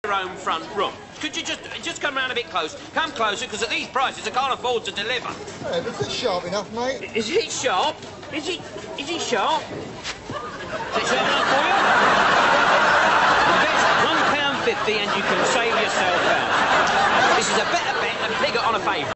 your own front room. Could you just come round a bit close? Come closer, because at these prices I can't afford to deliver. Hey, but it's sharp enough, mate. Is it sharp? Is he sharp? Is it sharp enough for you? You get £1.50 and you can save yourself out. This is a better bet than Pigget on a favourite.